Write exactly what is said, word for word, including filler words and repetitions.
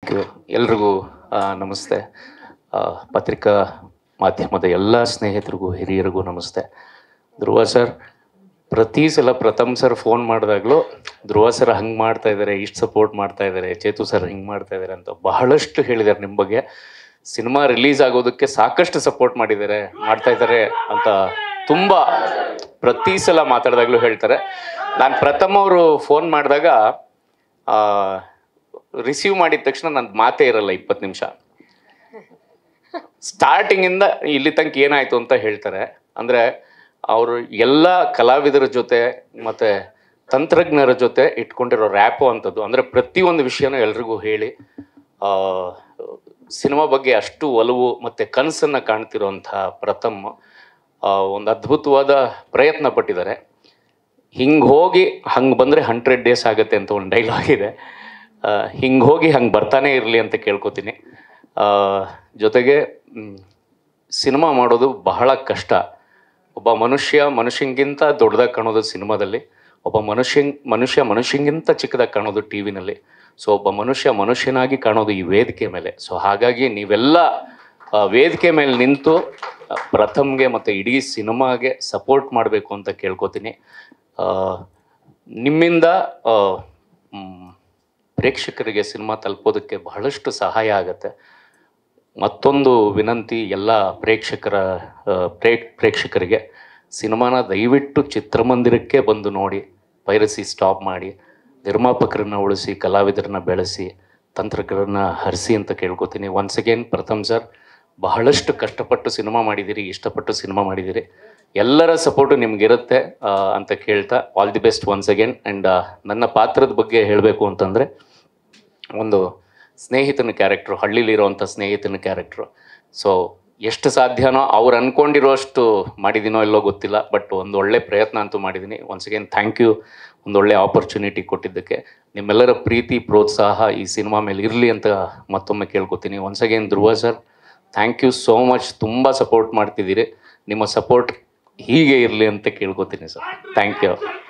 Thank you. ಎಲ್ರಿಗೂ ನಮಸ್ತೆ. ಪತ್ರಿಕಾ ಮಾಧ್ಯಮದ ಎಲ್ಲ ಸ್ನೇಹಿತರಿಗೂ ಹಿರಿಯರಿಗೂ ನಮಸ್ತೆ. ಧ್ರುವ ಸರ್, ಪ್ರತಿ ಸಲ ಪ್ರಥಮ್ ಸರ್ ಫೋನ್ ಮಾಡಿದಾಗಲೂ ಧ್ರುವ ಸರ್ ಹಂಗೆ ಮಾಡ್ತಾ ಇದ್ದಾರೆ, ಇಷ್ಟು ಸಪೋರ್ಟ್ ಮಾಡ್ತಾ ಇದ್ದಾರೆ, ಚೇತು ಸರ್ ಹಿಂಗೆ ಮಾಡ್ತಾ ಇದ್ದಾರೆ ಅಂತ ಬಹಳಷ್ಟು ಹೇಳಿದ್ದಾರೆ ನಿಮ್ಮ ಬಗ್ಗೆ. ಸಿನಿಮಾ ರಿಲೀಸ್ ಆಗೋದಕ್ಕೆ ಸಾಕಷ್ಟು ಸಪೋರ್ಟ್ ಮಾಡಿದ್ದಾರೆ ಮಾಡ್ತಾ ಇದ್ದಾರೆ ಅಂತ ತುಂಬ ಪ್ರತಿ ಸಲ ಮಾತಾಡಿದಾಗಲೂ ಹೇಳ್ತಾರೆ. ನಾನು ಪ್ರಥಮ್ ಅವರು ಫೋನ್ ಮಾಡಿದಾಗ ರಿಸೀವ್ ಮಾಡಿದ ತಕ್ಷಣ ನನ್ನ ಮಾತೇ ಇರಲ್ಲ ಇಪ್ಪತ್ತು ನಿಮಿಷ. ಸ್ಟಾರ್ಟಿಂಗಿಂದ ಇಲ್ಲಿ ತನಕ ಏನಾಯಿತು ಅಂತ ಹೇಳ್ತಾರೆ. ಅಂದರೆ ಅವರು ಎಲ್ಲ ಕಲಾವಿದರ ಜೊತೆ ಮತ್ತು ತಂತ್ರಜ್ಞರ ಜೊತೆ ಇಟ್ಕೊಂಡಿರೋ ರ್ಯಾಪು ಅಂಥದ್ದು. ಅಂದರೆ ಪ್ರತಿಯೊಂದು ವಿಷಯನೂ ಎಲ್ರಿಗೂ ಹೇಳಿ ಸಿನಿಮಾ ಬಗ್ಗೆ ಅಷ್ಟು ಒಲವು ಮತ್ತು ಕನಸನ್ನು ಕಾಣ್ತಿರೋಂಥ ಪ್ರಥಮ್ ಒಂದು ಅದ್ಭುತವಾದ ಪ್ರಯತ್ನ ಪಟ್ಟಿದ್ದಾರೆ. ಹಿಂಗೆ ಹೋಗಿ ಹಂಗೆ ಬಂದರೆ ಹಂಡ್ರೆಡ್ ಡೇಸ್ ಆಗುತ್ತೆ ಅಂತ ಒಂದು ಡೈಲಾಗ್ ಇದೆ. ಹಿಂಗೆ ಹೋಗಿ ಹಂಗೆ ಬರ್ತಾನೆ ಇರಲಿ ಅಂತ ಕೇಳ್ಕೊತೀನಿ. ಜೊತೆಗೆ ಸಿನಿಮಾ ಮಾಡೋದು ಬಹಳ ಕಷ್ಟ. ಒಬ್ಬ ಮನುಷ್ಯ ಮನುಷ್ಯಂಗಿಂತ ದೊಡ್ಡದಾಗಿ ಕಾಣೋದು ಸಿನಿಮಾದಲ್ಲಿ, ಒಬ್ಬ ಮನುಷ್ಯ ಮನುಷ್ಯ ಮನುಷ್ಯಂಗಿಂತ ಚಿಕ್ಕದಾಗಿ ಕಾಣೋದು ಟಿ ವಿನಲ್ಲಿ. ಸೊ ಒಬ್ಬ ಮನುಷ್ಯ ಮನುಷ್ಯನಾಗಿ ಕಾಣೋದು ಈ ವೇದಿಕೆ ಮೇಲೆ. ಸೊ ಹಾಗಾಗಿ ನೀವೆಲ್ಲ ವೇದಿಕೆ ಮೇಲೆ ನಿಂತು ಪ್ರಥಮ್ಗೆ ಮತ್ತು ಇಡೀ ಸಿನಿಮಾಗೆ ಸಪೋರ್ಟ್ ಮಾಡಬೇಕು ಅಂತ ಕೇಳ್ಕೊತೀನಿ. ನಿಮ್ಮಿಂದ ಪ್ರೇಕ್ಷಕರಿಗೆ ಸಿನಿಮಾ ತಲುಪೋದಕ್ಕೆ ಬಹಳಷ್ಟು ಸಹಾಯ ಆಗುತ್ತೆ. ಮತ್ತೊಂದು ವಿನಂತಿ ಎಲ್ಲ ಪ್ರೇಕ್ಷಕರ ಪ್ರೇ ಪ್ರೇಕ್ಷಕರಿಗೆ ಸಿನಿಮಾನ ದಯವಿಟ್ಟು ಚಿತ್ರಮಂದಿರಕ್ಕೆ ಬಂದು ನೋಡಿ, ಪೈರಸಿ ಸ್ಟಾಪ್ ಮಾಡಿ, ನಿರ್ಮಾಪಕರನ್ನ ಉಳಿಸಿ, ಕಲಾವಿದರನ್ನ ಬೆಳೆಸಿ, ತಂತ್ರಜ್ಞರನ್ನ ಹರಿಸಿ ಅಂತ ಕೇಳ್ಕೊತೀನಿ. ಒನ್ಸ್ ಅಗೇನ್ ಪ್ರಥಮ್ ಸರ್, ಬಹಳಷ್ಟು ಕಷ್ಟಪಟ್ಟು ಸಿನಿಮಾ ಮಾಡಿದ್ದೀರಿ, ಇಷ್ಟಪಟ್ಟು ಸಿನಿಮಾ ಮಾಡಿದ್ದೀರಿ. ಎಲ್ಲರ ಸಪೋರ್ಟು ನಿಮಗಿರುತ್ತೆ ಅಂತ ಕೇಳ್ತಾ all the best once again. And ನನ್ನ ಪಾತ್ರದ ಬಗ್ಗೆ ಹೇಳಬೇಕು ಅಂತಂದರೆ, ಒಂದು ಸ್ನೇಹಿತನ ಕ್ಯಾರೆಕ್ಟ್ರು, ಹಳ್ಳಿಲಿರೋವಂಥ ಸ್ನೇಹಿತನ ಕ್ಯಾರೆಕ್ಟ್ರು. ಸೊ ಎಷ್ಟು ಸಾಧ್ಯನೋ ಅವ್ರು ಅಂದ್ಕೊಂಡಿರೋಷ್ಟು ಮಾಡಿದ್ದೀನೋ ಇಲ್ಲೋ ಗೊತ್ತಿಲ್ಲ, ಬಟ್ ಒಂದು ಒಳ್ಳೆ ಪ್ರಯತ್ನ ಅಂತೂ ಮಾಡಿದ್ದೀನಿ. ಒನ್ಸ್ ಅಗೇನ್ ಥ್ಯಾಂಕ್ ಯು, ಒಂದೊಳ್ಳೆ ಆಪರ್ಚುನಿಟಿ ಕೊಟ್ಟಿದ್ದಕ್ಕೆ. ನಿಮ್ಮೆಲ್ಲರ ಪ್ರೀತಿ ಪ್ರೋತ್ಸಾಹ ಈ ಸಿನಿಮಾ ಮೇಲೆ ಇರಲಿ ಅಂತ ಮತ್ತೊಮ್ಮೆ ಕೇಳ್ಕೊತೀನಿ. Once again Dhruva sir, thank you so much. ತುಂಬ ಸಪೋರ್ಟ್ ಮಾಡ್ತಿದ್ದೀರಿ. ನಿಮ್ಮ ಸಪೋರ್ಟ್ ಹೀಗೆ ಇರಲಿ ಅಂತ ಕೇಳ್ಕೊತೀನಿ ಸರ್. Thank you.